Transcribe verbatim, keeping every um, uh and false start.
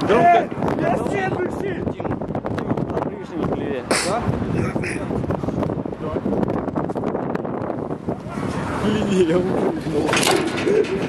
Громко. Я все души! Тим, опрыгнешь немножко левее. Да? Левее, я упрыгнул.